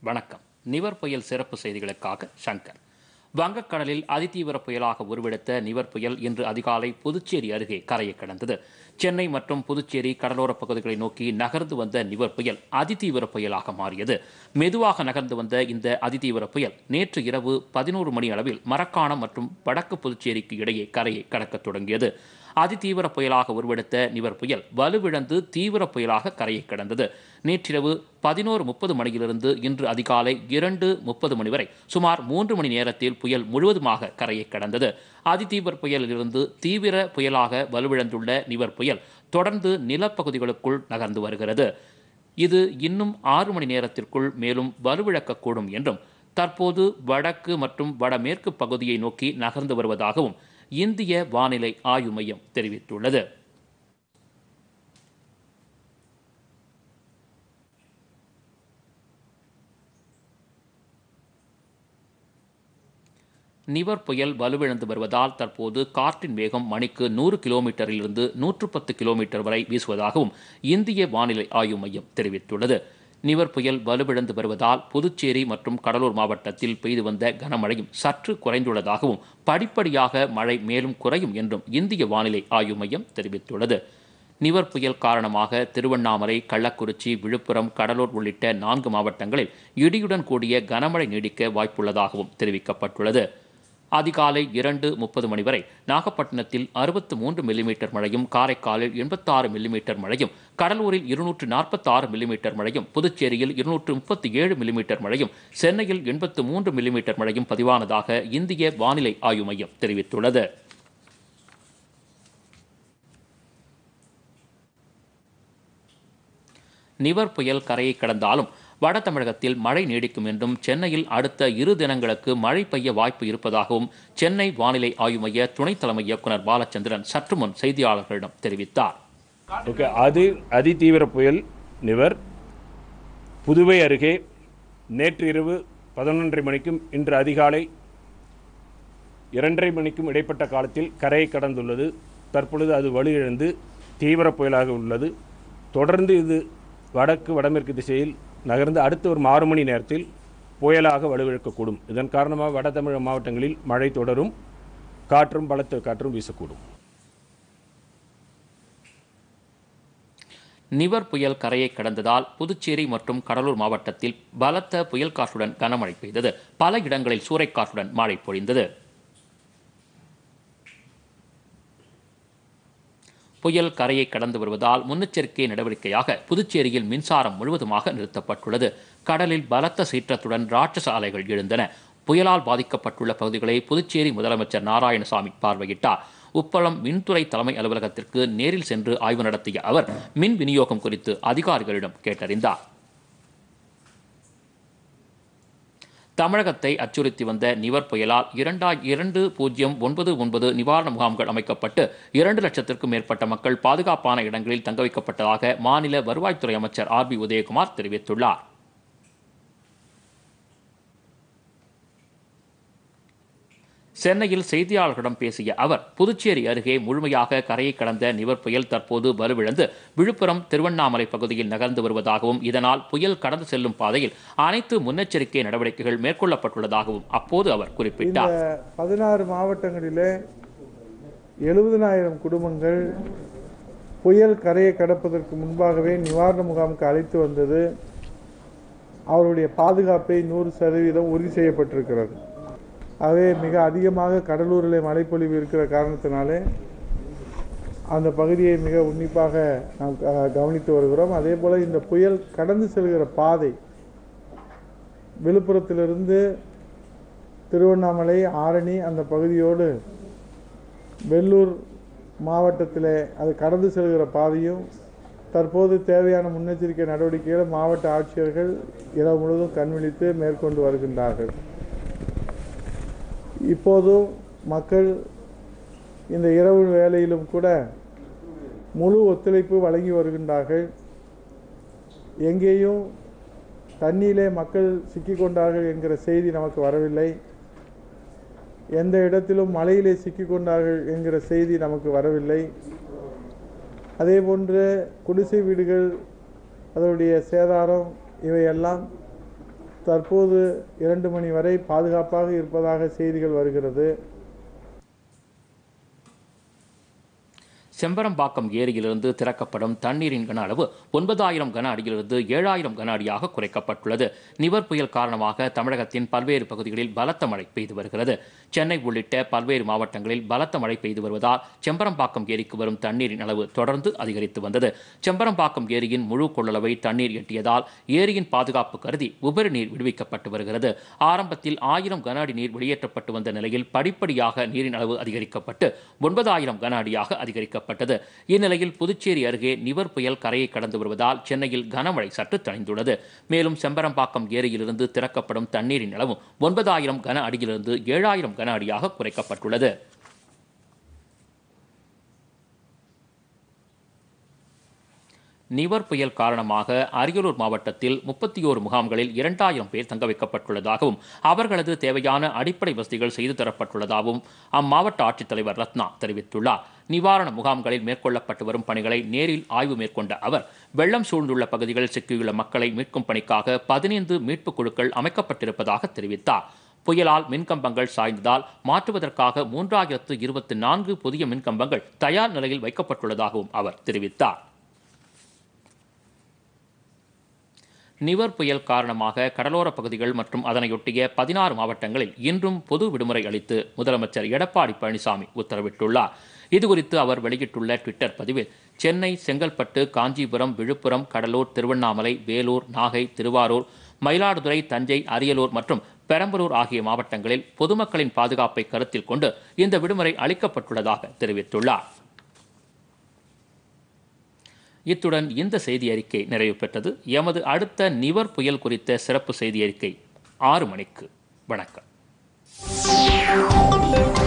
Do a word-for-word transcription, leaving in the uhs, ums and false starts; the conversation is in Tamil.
வணக்கம். நிவர் புயல் சிறப்பு செய்திகளுக்காக சங்கர். வங்கக்கடலில் அதிதீவிர புயலாக உருவெடுத்த நிவர் புயல் இன்று அதிகாலை புதுச்சேரி அருகே கரையை கடந்தது. சென்னை மற்றும் புதுச்சேரி கடலோரப் பகுதிகளை நோக்கி நகர்ந்து வந்த நிவர் புயல் அதிதீவிர புயலாக மாறியது. மெதுவாக நகர்ந்து வந்த இந்த அதிதீவிர புயல் நேற்று இரவு பதினோரு மணி அளவில் மரக்காணம் மற்றும் வடக்கு புதுச்சேரிக்கு இடையே கரையை கடக்கத் தொடங்கியது. அதிதீவிர புயலாக உருவெடுத்த நிவர் புயல் வலுவிழந்து தீவிர புயலாக கரையை கடந்தது. நேற்றிரவு பதினோரு முப்பது மணியிலிருந்து இன்று அதிகாலை இரண்டு முப்பது மணி வரை சுமார் மூன்று மணி நேரத்தில் புயல் முழுவதுமாக கரையை கடந்தது. அதிதீவிர புயலிலிருந்து தீவிர புயலாக வலுவிழந்துள்ள நிவர் புயல் தொடர்ந்து நிலப்பகுதிகளுக்குள் நகர்ந்து வருகிறது. இது இன்னும் ஆறு மணி நேரத்திற்குள் மேலும் வலுவிழக்கக்கூடும் என்றும் தற்போது வடக்கு மற்றும் வடமேற்கு பகுதியை நோக்கி நகர்ந்து வருவதாகவும் இந்திய வானிலை ஆய்வு மையம் தெரிவித்துள்ளது. நிவர் புயல் வலுவிழந்து வருவதால் தற்போது காற்றின் வேகம் மணிக்கு நூறு கிலோமீட்டரிலிருந்து நூற்று பத்து கிலோமீட்டர் வரை வீசுவதாகவும் இந்திய வானிலை ஆய்வு மையம் தெரிவித்துள்ளது. நிவர் புயல் வலுவிழந்து வருவதால் புதுச்சேரி மற்றும் கடலூர் மாவட்டத்தில் பெய்து வந்த கனமழையும் சற்று குறைந்துள்ளதாகவும் படிப்படியாக மழை மேலும் குறையும் என்றும் இந்திய வானிலை ஆய்வு மையம் தெரிவித்துள்ளது. நிவர் புயல் காரணமாக திருவண்ணாமலை, கள்ளக்குறிச்சி, விழுப்புரம், கடலூர் உள்ளிட்ட நான்கு மாவட்டங்களில் இடியுடன் கூடிய கனமழை நீடிக்க வாய்ப்புள்ளதாகவும் தெரிவிக்கப்பட்டுள்ளது. அதிகாலை இரண்டு முப்பது மணி வரை நாகப்பட்டினத்தில் அறுபத்து மூன்று மில்லிமீட்டர் மழையும், காரைக்காலில் எண்பத்தாறு மில்லிமீட்டர் மழையும், கடலூரில் இருநூற்று நாற்பத்தி ஆறு மில்லிமீட்டர் மழையும், புதுச்சேரியில் இருநூற்று முப்பத்தி ஏழு மில்லிமீட்டர் மழையும், சென்னையில் எண்பத்து மூன்று மில்லிமீட்டர் மழையும் பதிவானதாக இந்திய வானிலை ஆய்வு மையம் தெரிவித்துள்ளது. நிவர் புயல் கரையை கடந்தாலும் வட தமிழகத்தில் மழை நீடிக்கும் என்றும் சென்னையில் அடுத்த இரு தினங்களுக்கு மழை பெய்ய வாய்ப்பு இருப்பதாகவும் சென்னை வானிலை ஆய்வு மைய துணைத் தலைமை இயக்குநர் பாலச்சந்திரன் சற்று முன் செய்தியாளர்களிடம் தெரிவித்தார். ஓகே, அது அதிதீவிர புயல் நிவர் புதுவை அருகே நேற்று இரவு பதினொன்றரை மணிக்கும் இன்று அதிகாலை இரண்டரை மணிக்கும் இடைப்பட்ட காலத்தில் கரையை கடந்துள்ளது. தற்பொழுது அது வலுவிழந்து தீவிர புயலாக உள்ளது. தொடர்ந்து இது வடக்கு வடமேற்கு திசையில் நகர்ந்து அடுத்த ஒரு ஆறு மணி நேரத்தில் புயலாக வலுவிழக்கக்கூடும். இதன் காரணமாக வட தமிழக மாவட்டங்களில் மழை தொடரும், காற்றும் பலத்த காற்றும் வீசக்கூடும். நிவர் புயல் கரையை கடந்ததால் புதுச்சேரி மற்றும் கடலூர் மாவட்டத்தில் பலத்த புயல் காற்றுடன் கனமழை பெய்தது. பல இடங்களில் சூறைக்காற்றுடன் மழை பொழிந்தது. புயல் கரையை கடந்து வருவதால் முன்னெச்சரிக்கை நடவடிக்கையாக புதுச்சேரியில் மின்சாரம் முழுவதுமாக நிறுத்தப்பட்டுள்ளது. கடலில் பலத்த சீற்றத்துடன் ராட்சச அலைகள் எழுந்தன. புயலால் பாதிக்கப்பட்டுள்ள பகுதிகளை புதுச்சேரி முதலமைச்சர் நாராயணசாமி பார்வையிட்டார். உப்பளம் மின்துறை தலைமை அலுவலகத்திற்கு நேரில் சென்று ஆய்வு நடத்திய அவர் மின் விநியோகம் குறித்து அதிகாரிகளிடம் கேட்டறிந்தார். தமிழகத்தை அச்சுறுத்தி வந்த நிவர் புயலால் இரண்டாய் இரண்டு பூஜ்ஜியம் ஒன்பது ஒன்பது நிவாரண முகாம்கள் அமைக்கப்பட்டு இரண்டு லட்சத்திற்கும் மேற்பட்ட மக்கள் பாதுகாப்பான இடங்களில் தங்க வைக்கப்பட்டதாக மாநில வருவாய்த்துறை அமைச்சர் ஆர் பி உதயகுமார் தெரிவித்துள்ளார். சென்னையில் செய்தியாளர்களிடம் பேசிய அவர் புதுச்சேரி அருகே முழுமையாக கரையை கடந்த நிவர் புயல் தற்போது வலுவிழந்து விழுப்புரம், திருவண்ணாமலை பகுதியில் நகர்ந்து வருவதாகவும் இதனால் புயல் கடந்து செல்லும் பாதையில் அனைத்து முன்னெச்சரிக்கை நடவடிக்கைகள் மேற்கொள்ளப்பட்டுள்ளதாகவும் அப்போது அவர் குறிப்பிட்டார். பதினாறு மாவட்டங்களிலே எழுபதனாயிரம் குடும்பங்கள் புயல் கரையை கடப்பதற்கு முன்பாகவே நிவாரண முகாமுக்கு அழைத்து வந்தது. அவருடைய பாதுகாப்பை நூறு சதவீதம் உறுதி செய்யப்பட்டிருக்கிறது. ஆகவே மிக அதிகமாக கடலூரில் மழைப்பொழிவு இருக்கிற காரணத்தினாலே அந்த பகுதியை மிக உன்னிப்பாக நாம் கவனித்து வருகிறோம். அதே போல் இந்த புயல் கடந்து செல்கிற பாதை விழுப்புரத்திலிருந்து திருவண்ணாமலை, ஆரணி அந்த பகுதியோடு வெள்ளூர் மாவட்டத்தில் அது கடந்து செல்கிற பாதையும் தற்போது தேவையான முன்னெச்சரிக்கை நடவடிக்கைகளை மாவட்ட ஆட்சியர்கள் இரவு முழுவதும் கண்விழித்து மேற்கொண்டு வருகின்றார்கள். இப்போதும் மக்கள் இந்த இரவு வேளையிலும் கூட முழு ஒத்துழைப்பு வழங்கி வருகின்றார்கள். எங்கேயும் தண்ணீரிலே மக்கள் சிக்கிக்கொண்டார்கள் என்கிற செய்தி நமக்கு வரவில்லை. எந்த இடத்திலும் மழையிலே சிக்கிக்கொண்டார்கள் என்கிற செய்தி நமக்கு வரவில்லை. அதேபோன்று குடிசை வீடுகள் அதனுடைய சேதாரம் இவையெல்லாம் தற்போது இரண்டு மணி வரை பாதுகாப்பாக இருப்பதாக செய்திகள் வருகிறது. செம்பரம்பாக்கம் ஏரியிலிருந்து திறக்கப்படும் தண்ணீரின் கன அளவு ஒன்பதாயிரம் கன அடியிலிருந்து ஏழாயிரம் கன அடியாக குறைக்கப்பட்டுள்ளது. நிவர் புயல் காரணமாக தமிழகத்தின் பல்வேறு பகுதிகளில் பலத்த மழை பெய்து வருகிறது. சென்னை உள்ளிட்ட பல்வேறு மாவட்டங்களில் பலத்த மழை பெய்து வருவதால் செம்பரம்பாக்கம் ஏரிக்கு வரும் தண்ணீரின் அளவு தொடர்ந்து அதிகரித்து வந்தது. செம்பரம்பாக்கம் ஏரியின் முழு கொள்ளளவை தண்ணீர் எட்டியதால் ஏரியின் பாதுகாப்பு கருதி உபரி நீர் விடுவிக்கப்பட்டு வருகிறது. ஆரம்பத்தில் ஆயிரம் கன அடி நீர் வெளியேற்றப்பட்டு வந்த நிலையில் படிப்படியாக நீரின் அளவு அதிகரிக்கப்பட்டு ஒன்பதாயிரம் கன அடியாக அதிகரிக்கப்பட்டது. இந்நிலையில் புதுச்சேரி அருகே நிவர் புயல் கரையை கடந்து வருவதால் சென்னையில் கனமழை சற்று தணிந்துள்ளது. மேலும் செம்பரம்பாக்கம் ஏரியிலிருந்து திறக்கப்படும் தண்ணீரின் அளவும் ஒன்பதாயிரம் கன அடியிலிருந்து ஏழாயிரம் கன அடியாக குறைக்கப்பட்டுள்ளது. நிவர் புயல் காரணமாக அரியலூர் மாவட்டத்தில் முப்பத்தி ஓரு முகாம்களில் இரண்டாயிரம் பேர் தங்க வைக்கப்பட்டுள்ளதாகவும் அவர்களது தேவையான அடிப்படை வசதிகள் செய்து தரப்பட்டுள்ளதாகவும் அம்மாவட்ட ஆட்சித்தலைவர் ரத்னா தெரிவித்துள்ளார். நிவாரண முகாம்களில் மேற்கொள்ளப்பட்டு வரும் பணிகளை நேரில் ஆய்வு மேற்கொண்ட அவர் வெள்ளம் சூழ்ந்துள்ள பகுதிகளில் சிக்கியுள்ள மக்களை மீட்கும் பணிக்காக பதினைந்து மீட்புக் குழுக்கள் அமைக்கப்பட்டிருப்பதாக தெரிவித்தார். புயலால் மின்கம்பங்கள் சாய்ந்ததால் மாற்றுவதற்காக மூன்றாயிரத்து இருபத்தி நான்கு புதிய மின்கம்பங்கள் தயார் நிலையில் வைக்கப்பட்டுள்ளதாகவும் அவர் தெரிவித்தார். நிவர் புயல் காரணமாக கடலோர பகுதிகள் மற்றும் அதனையொட்டிய பதினாறு மாவட்டங்களில் இன்றும் பொது விடுமுறை அளித்து முதலமைச்சர் எடப்பாடி பழனிசாமி உத்தரவிட்டுள்ளார். இதுகுறித்து அவர் வெளியிட்டுள்ள ட்விட்டர் பதிவில் சென்னை, செங்கல்பட்டு, காஞ்சிபுரம், விழுப்புரம், கடலூர், திருவண்ணாமலை, வேலூர், நாகை, திருவாரூர், மயிலாடுதுறை, தஞ்சை, அரியலூர் மற்றும் பெரம்பலூர் ஆகிய மாவட்டங்களில் பொதுமக்களின் பாதுகாப்பை கருத்தில் கொண்டு இந்த விடுமுறை அளிக்கப்பட்டுள்ளதாக தெரிவித்துள்ளார். இத்துடன் இந்த செய்தி அறிக்கை நிறைவு பெற்றது. எமது அடுத்த நிவர் புயல் குறித்த சிறப்பு செய்தி அறிக்கை ஆறு மணிக்கு. வணக்கம்.